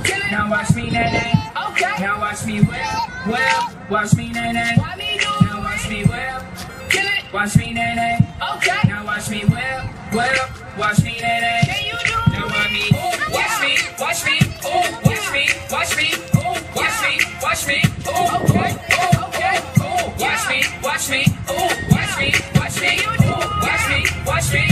Now watch me, nay, nay. Okay. Now watch me whip. Watch me, nay, nay. Now watch me whip. Kill it. Watch me, nay, nay. Okay. Now watch me whip. Watch me, nay, nay. Can you do it? Now watch me. Watch me. Watch me. Watch me. Watch me. Watch me. Watch me. Okay. Okay. Watch me. Watch me. Watch me. Watch me. Watch me. Watch me.